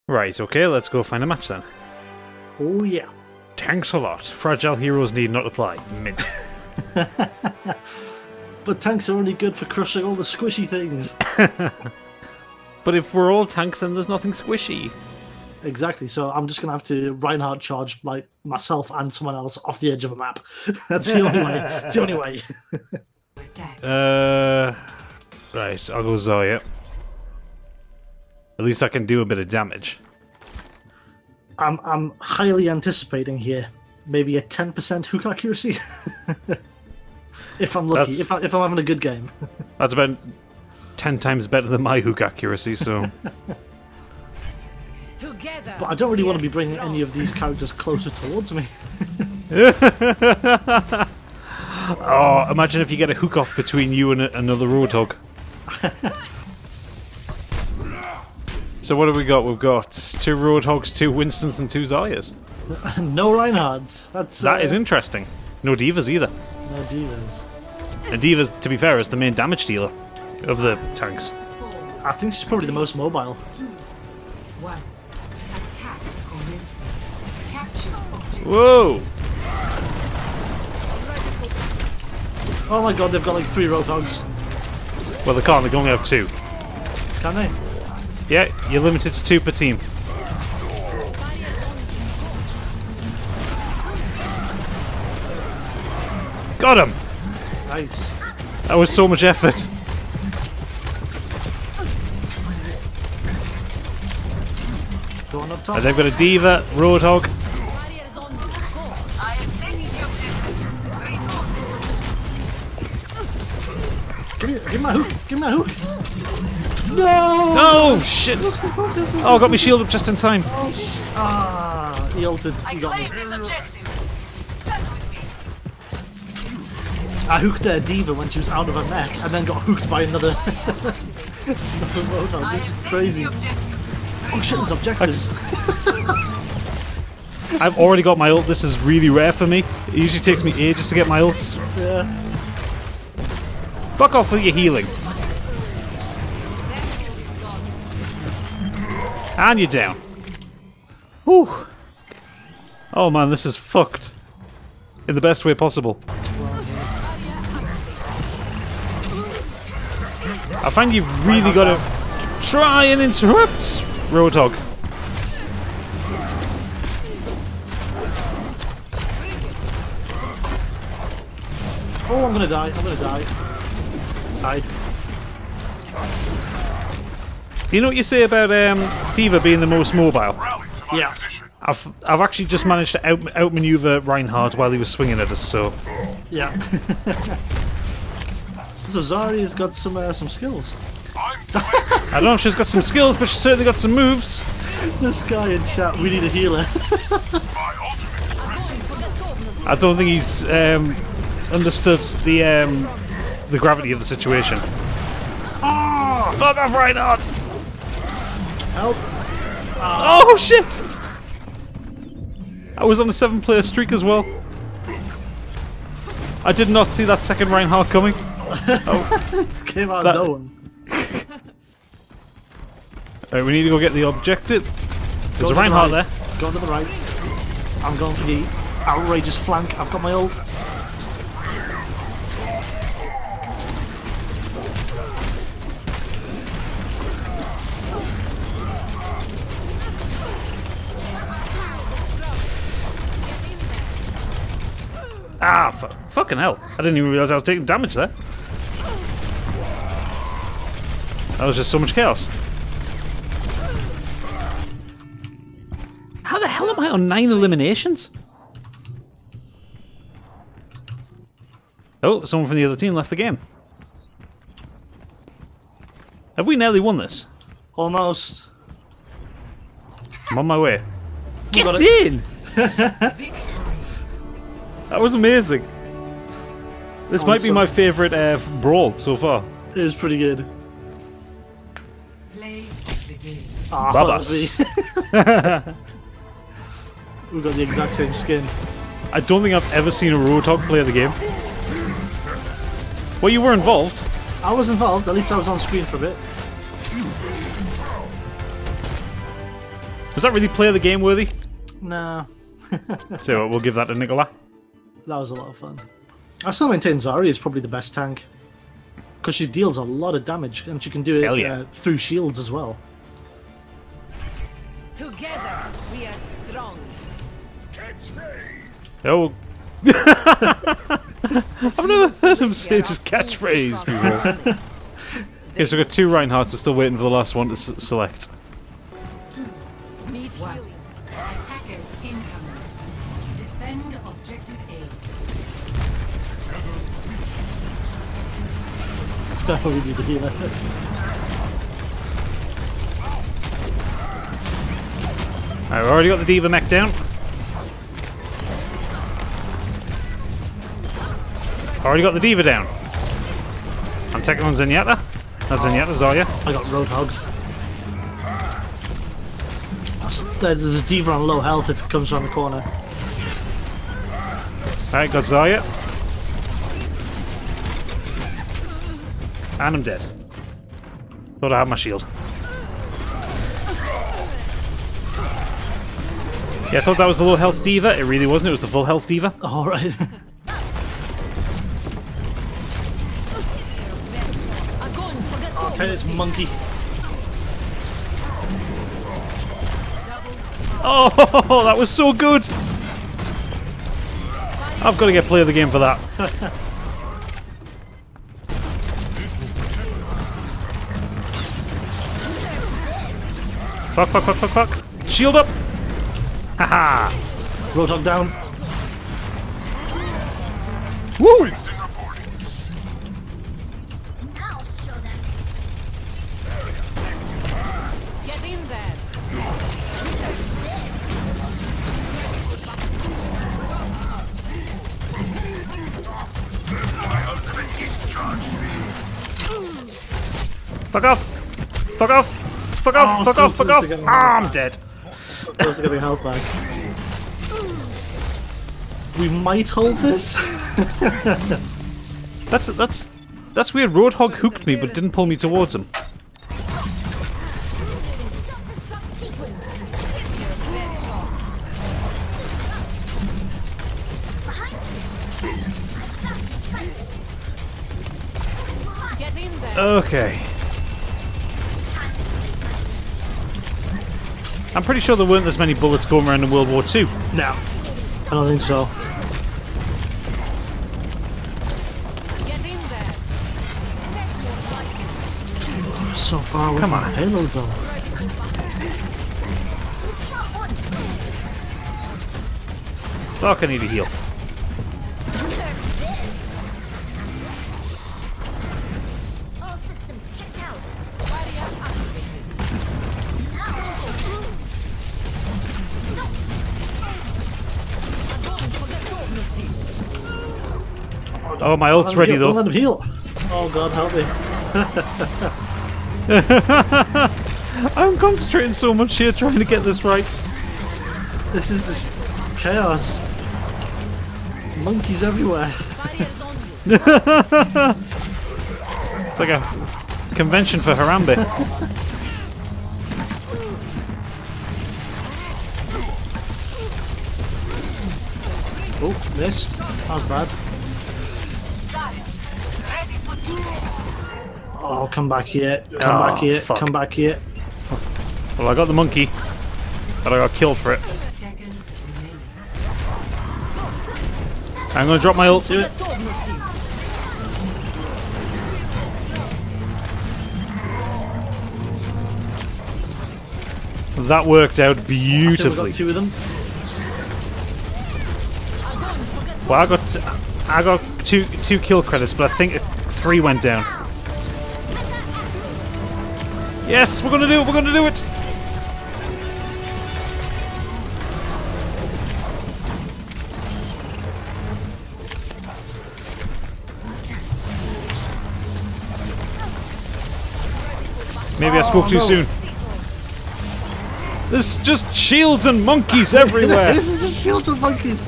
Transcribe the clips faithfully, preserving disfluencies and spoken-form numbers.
Right, okay, let's go find a match then. Oh yeah. Tanks a lot. Fragile heroes need not apply. Mint. But tanks are only good for crushing all the squishy things. But if we're all tanks, then there's nothing squishy. Exactly, so I'm just going to have to Reinhardt charge like myself and someone else off the edge of a map. That's the only way. That's the only way. uh, right, I'll go Zarya. At least I can do a bit of damage. I'm I'm highly anticipating here. Maybe a ten percent hook accuracy. If I'm lucky, if, I, if I'm having a good game. That's about ten times better than my hook accuracy, so... But I don't really want to be bringing any of these characters closer towards me. Oh, imagine if you get a hook off between you and a, another Roadhog. So what have we got? We've got two Roadhogs, two Winstons, and two Zaryas. No Reinhardts. That's That uh, is interesting. No Divas either. No divas. And Divas, to be fair, is the main damage dealer of the tanks. I think she's probably the most mobile. Whoa! Oh my god, they've got like three Roadhogs. Well, they can't, they can only have two. Can they? Yeah, you're limited to two per team. Got him! Nice. That was so much effort. Go on up top. And they've got a Diva, Roadhog. Give me, give me my hook. Give me my hook. No! No! Shit! Oh, I got my shield up just in time. Ah, he ulted. He got me. I hooked a Diva when she was out of her mech, and then got hooked by another. another Roadhog. This is crazy. Oh shit, there's objectives. I've already got my ult. This is really rare for me. It usually takes me ages to get my ults. Yeah. Fuck off with your healing. And you're down. Whew. Oh man, this is fucked. In the best way possible. I find you've really got to try and interrupt Roadhog. Oh, I'm gonna die. I'm gonna die. Died. You know what you say about um, Diva being the most mobile? Yeah. I've I've actually just managed to out outmaneuver Reinhardt while he was swinging at us. So Yeah. So Zarya's got some uh, some skills. I don't know if she's got some skills, but she's certainly got some moves. This guy in chat, we need a healer. I don't think he's um, understood the um, the gravity of the situation. Oh, fuck off, Reinhardt! Help! Oh shit! I was on a seven-player streak as well. I did not see that second Reinhardt coming. Oh, It came out That- of no one. Alright, we need to go get the objective. Go There's to a the Reinhardt right. there. Go to the right. I'm going for the outrageous flank. I've got my ult. Ah, fu fucking hell. I didn't even realise I was taking damage there. That was just so much chaos. How the hell am I on nine eliminations? Oh, someone from the other team left the game. Have we nearly won this? Almost. I'm on my way. Get got in! That was amazing. This might be Awesome. my favourite uh, Brawl so far. It was pretty good. Ah, Babas. We've got the exact same skin. I don't think I've ever seen a Roadhog play the game. Well, you were involved. I was involved. At least I was on screen for a bit. Was that really play the game worthy? No. So we'll give that to Nicola. That was a lot of fun. I still maintain Zarya is probably the best tank. Because she deals a lot of damage, and she can do it yeah. uh, through shields as well. Together we are strong. Oh. I've never heard him say just catchphrase before. Okay, so we've got two Reinhardts, we're still waiting for the last one to s select. Need one. Attackers incoming. Defend objective A. We need to heal that. Alright, we've already got the D.Va mech down. Already got the D.Va down. I'm taking on Zenyatta. Not Zenyatta, Zarya. I got roadhogged. There's a D.Va on low health if it comes around the corner. Alright, got Zarya. And I'm dead. Thought I had my shield. Yeah, I thought that was the low health D.Va. It really wasn't, it was the full health D.Va. Alright. Oh, take this monkey. Oh, that was so good! I've got to get play of the game for that. Fuck, fuck, fuck, fuck, fuck. Shield up! Haha! Roadhog down. Woo! Get in there. Fuck off! Fuck off! Fuck off! Oh, fuck so off! Fuck close off! to getting Ah, health I'm dead. So close to getting health back. We might hold this. That's that's that's weird. Roadhog hooked me, but didn't pull me towards him. Get in there. Okay. I'm pretty sure there weren't as many bullets going around in World War Two. No, I don't think so. Get in there. So far away Come from on. the payload though. Fuck, I need a heal. Oh, my ult's ready though. Don't let him heal. Oh god, help me. I'm concentrating so much here trying to get this right. This is this chaos. Monkeys everywhere. It's like a convention for Harambe. Oh, missed. That was bad. Oh, come back here. Come Oh, back here. fuck. Come back here. Well, I got the monkey, but I got killed for it. I'm gonna drop my ult. Do it. That worked out I think we beautifully. got two of them. Well, I got I got two two kill credits, but I think three went down. Yes, we're gonna do it. We're gonna do it. Maybe I spoke Oh, too no. soon. There's just shields and monkeys everywhere. This is just shields and monkeys.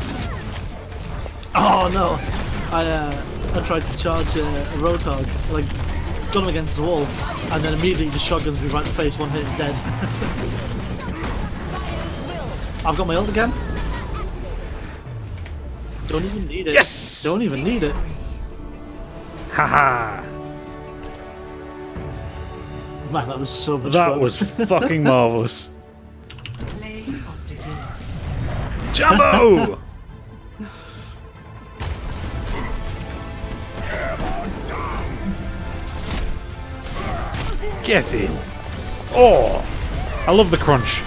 Oh no! I uh, I tried to charge uh, a roadhog, like got him against the wall, and then immediately just shotguns me right in the face, one hit, dead. I've got my ult again. Don't even need it. Yes! Don't even need it. Haha! Man, that was so much That fun. was fucking marvelous. Jumbo! Get in! Oh! I love the crunch.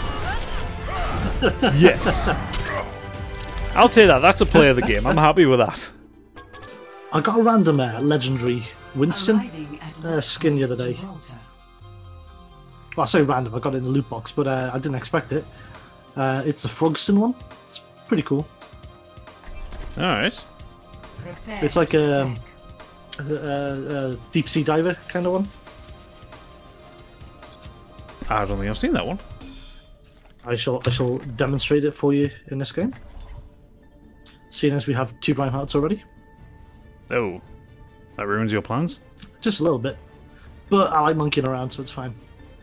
Yes! I'll take that. That's a play of the game. I'm happy with that. I got a random uh, legendary Winston uh, skin the other day. Well, I say random, I got it in the loot box, but uh, I didn't expect it. Uh, it's the Frogston one. It's pretty cool. Alright. It's like a, a, a, a deep sea diver kind of one. I don't think I've seen that one. I shall I shall demonstrate it for you in this game. Seeing as we have two Reinhardts already. Oh. That ruins your plans? Just a little bit. But I like monkeying around, so it's fine.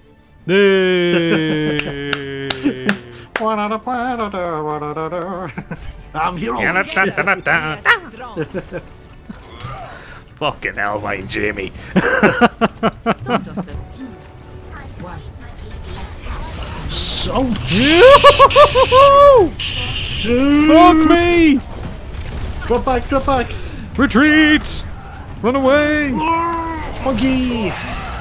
I'm here all Yes, strong. Fucking hell, my Jamie. So Fuck me! drop back, drop back. Retreat! Run away! Buggy.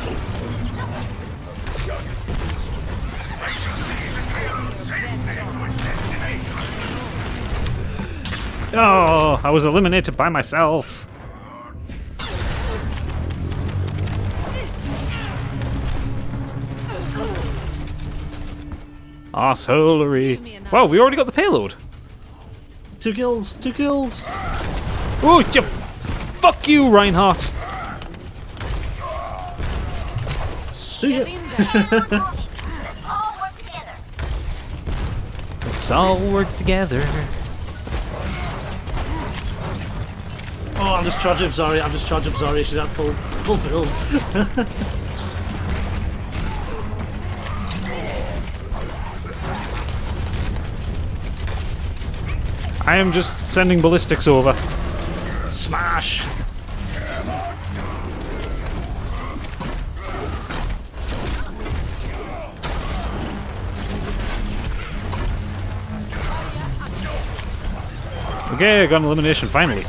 Oh, I was eliminated by myself. Arseholery. Wow, we already got the payload. Two kills, two kills. Oh, you, fuck you, Reinhardt. See Get ya. in there. Let's all work together. Oh, I'm just charging up Zarya. I'm just charging up Zarya. She's at full, full build. I am just sending ballistics over. Smash. Okay, I got an elimination finally.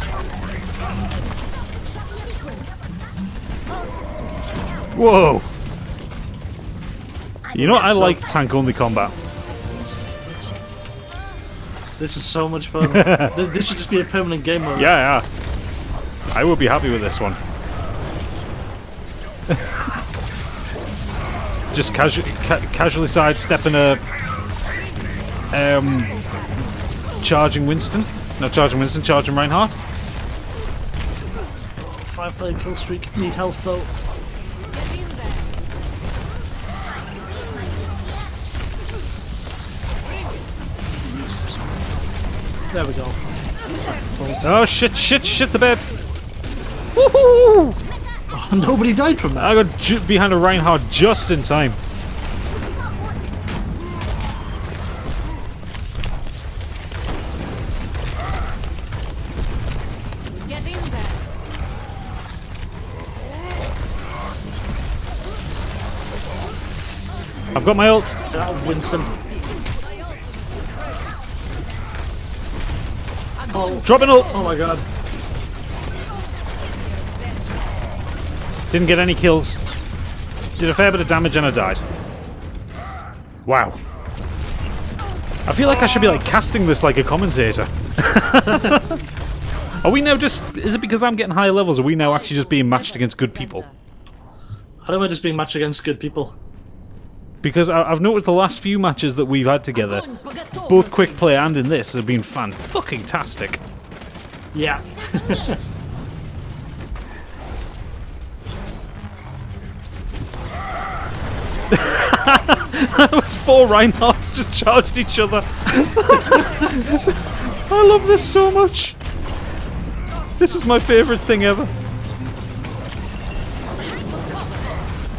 Whoa! You know, I like tank only combat. This is so much fun. Th- this should just be a permanent game mode. Yeah, yeah. I would be happy with this one. Just casu ca casually sidestepping a um, charging Winston. No, charging Winston, charging Reinhardt. Five player kill streak. Need health though. Get in there. There we go. Oh shit, shit, shit the bed. Woohoo! Oh, nobody died from that. I got ju behind a Reinhardt just in time. Get in there. I've got my ult. That Winston. Oh, Drop an ult. oh my god. Didn't get any kills. Did a fair bit of damage and I died. Wow. I feel like I should be like casting this like a commentator. Are we now just... Is it because I'm getting higher levels? Or are we now actually just being matched against good people? How am I just being matched against good people? Because I I've noticed the last few matches that we've had together, both quick play and in this, have been fan-fucking-tastic. Yeah. That was four Reinhardts just charged each other. I love this so much. This is my favourite thing ever.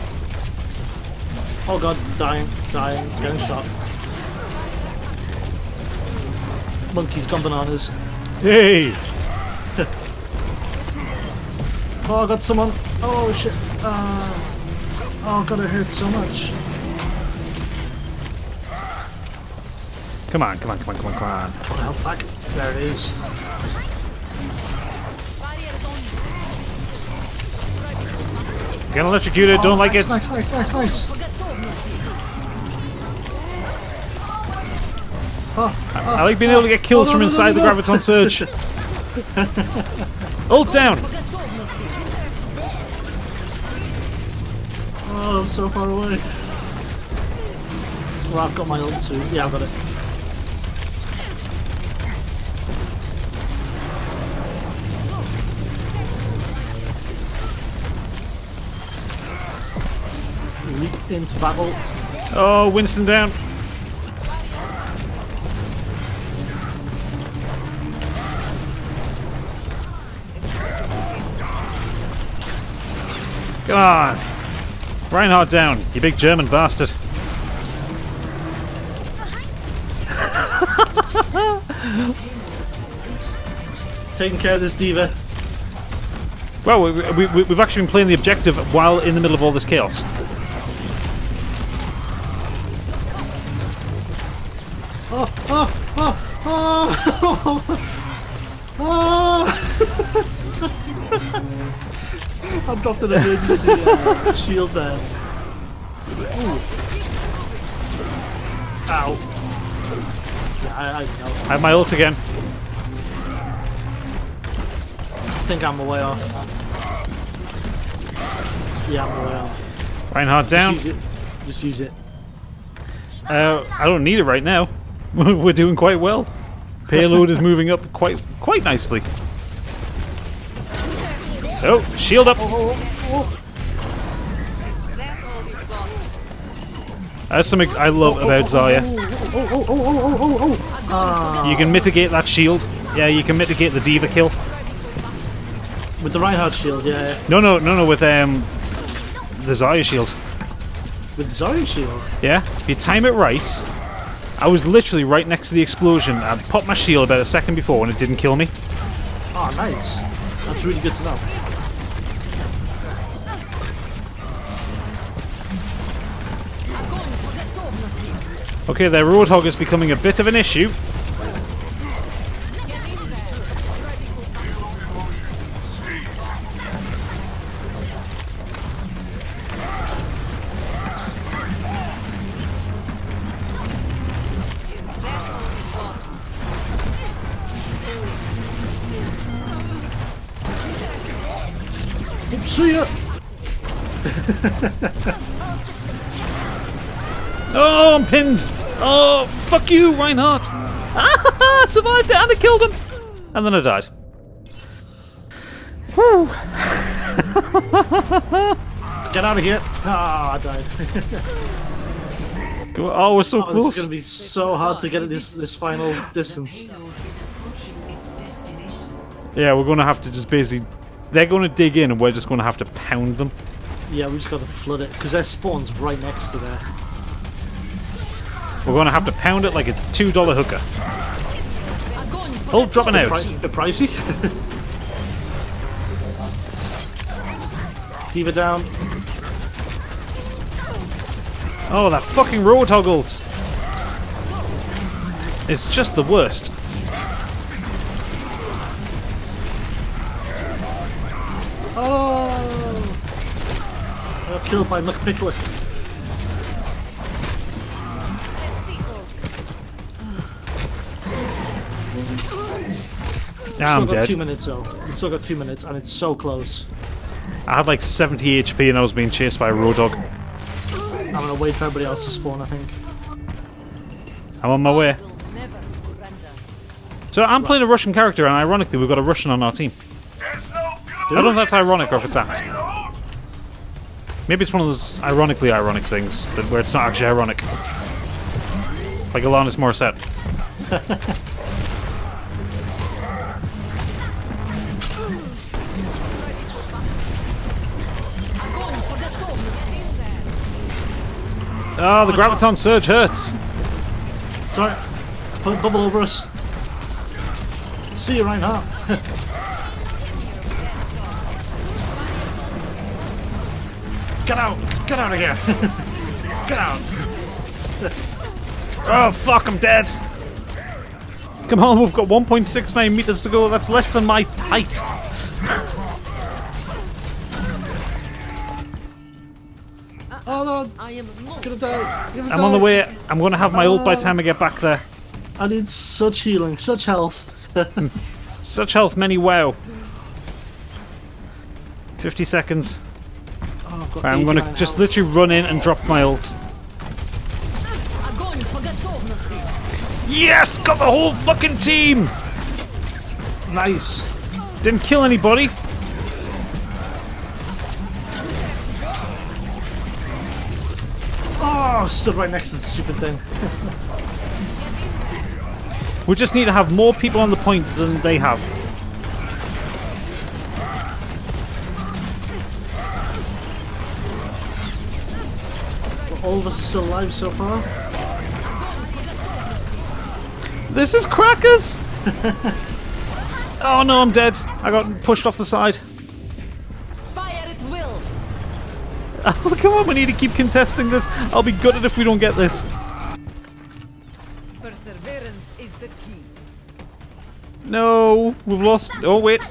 Oh god, dying, dying, getting shot. Monkey's gone bananas. Hey! Oh, I got someone. Oh shit. Uh, oh god, it hurts so much. Come on, come on, come on, come on, come on. Got health back. There it is. Get electrocuted, Oh, don't like nice, it. Nice, nice, nice, nice. Oh, I, I like being able to get kills oh, no, from no, inside no, no, the Graviton Surge. Ult down! Oh, I'm so far away. Well, I've got my ult too. Yeah, I've got it. Leap into battle. Oh, Winston down. Come on. Reinhardt down, you big German bastard. Taking care of this diva. Well, we, we, we, we've actually been playing the objective while in the middle of all this chaos. Oh, oh, oh, oh, oh. I dropped an emergency uh, shield there. Ooh. Ow. Yeah, I, I know. I have my ult again. I think I'm way off. Yeah, I'm way off. Reinhardt down. Just use it. Just use it. Uh, I don't need it right now. We're doing quite well. Payload is moving up quite quite nicely. Oh, shield up. Oh, oh, That's something I love about Zarya. oh, oh, oh, oh, oh, oh, oh, oh. Ah. You can mitigate that shield. Yeah, you can mitigate the diva kill. With the Reinhardt shield, yeah. No, no, no, no, with um the Zarya shield. With the Zarya shield? Yeah, if you time it right. I was literally right next to the explosion. I popped my shield about a second before and it didn't kill me. Oh, nice. That's really good to know. Okay, their Roadhog is becoming a bit of an issue. See ya! Oh, I'm pinned! Oh, fuck you, Reinhardt! Ah, I survived it and I killed him! And then I died. Whew. Get out of here! Ah, I died. Oh, we're so Oh, this close. is gonna be so hard to get at this this final distance. Yeah, we're gonna have to just basically... They're gonna dig in and we're just gonna have to pound them. Yeah, we just gotta flood it, because their spawn's right next to there. We're gonna have to pound it like a two dollar hooker. Oh, dropping out. Pri bit pricey. Diva down. Oh, that fucking Roadhog ult. It's just the worst. Oh! I got killed by McPickler. Now I'm Still got dead. two minutes though. We've still got two minutes and it's so close. I had like seventy H P and I was being chased by a Roadhog. I'm gonna wait for everybody else to spawn, I think. I'm on my way. So I'm playing a Russian character and ironically we've got a Russian on our team. I don't know if that's ironic or if it's apt. Maybe it's one of those ironically ironic things that where it's not actually ironic. Like Alanis Morissette. Oh, the Graviton Surge hurts. Sorry. Put a bubble over us. See you, Reinhardt. Get out! Get out of here! Get out! Oh fuck, I'm dead! Come on, we've got one point six nine meters to go. That's less than my height. Oh no! I am not. Gonna die! Gonna I'm on the die. way. I'm going to have my ult by the time I get back there. I need such healing, such health. Such health, many wow. fifty seconds. Oh, I've got Right, I'm going to eighty-nine just health. literally run in and drop my ult. Огонь по готовности. Yes! Got the whole fucking team! Nice. Didn't kill anybody. Oh, stood right next to the stupid thing. We just need to have more people on the point than they have. All of us are still alive so far. This is crackers! Oh no, I'm dead. I got pushed off the side. Fire at will. Oh, come on, we need to keep contesting this. I'll be gutted if we don't get this. Perseverance is the key. No, we've lost. Oh, wait.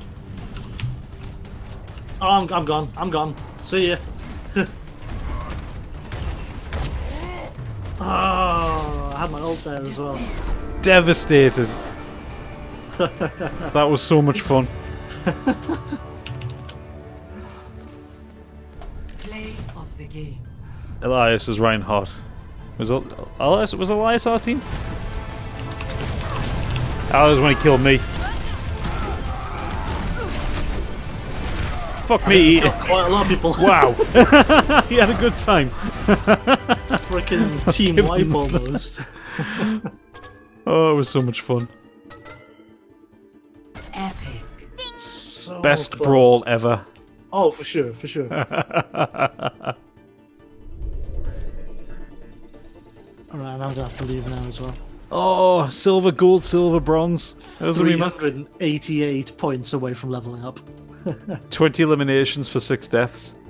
Oh, I'm, I'm gone. I'm gone. See ya. Oh, I had my ult there as well. Devastated. That was so much fun. Play of the game. Elias is Reinhardt. Was El Elias? Was Elias our team? Elias when he killed me. Fuck me. Quite a lot of people. Wow. He had a good time. Freaking team wipe almost. Oh, it was so much fun. Epic. So Best close. brawl ever. Oh, for sure, for sure. Alright, I'm gonna have to leave now as well. Oh, silver, gold, silver, bronze. Those are three me, man. hundred eighty-eight points away from leveling up. twenty eliminations for six deaths.